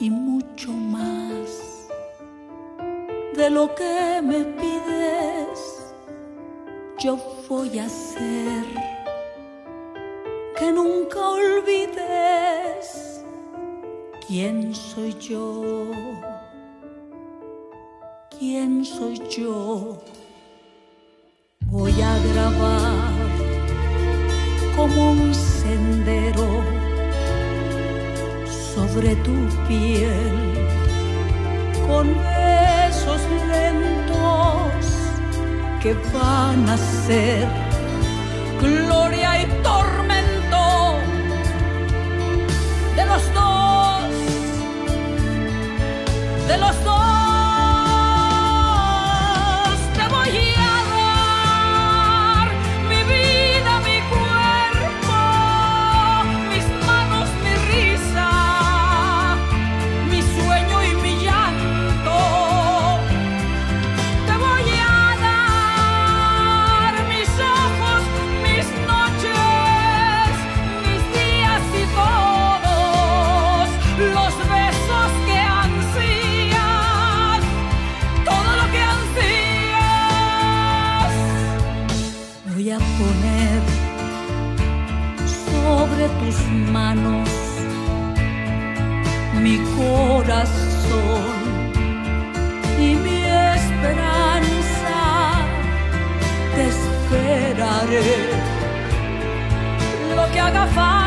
y mucho más de lo que me pides. Yo voy a hacer que nunca olvides quién soy yo, quién soy yo. Voy a grabar como un sendero sobre tu piel, con besos lentos que van a ser gloria y tormento de los dos, de los dos. Te voy a dar mi vida, mi cuerpo, mis manos, mi risa, mi sueño y mi llanto. Te voy a dar mis ojos, mis noches, mis días y todos los besos que ansías, todo lo que ansías. Voy a poner sobre tus manos mi corazón y mi esperanza. Te esperaré lo que haga falta.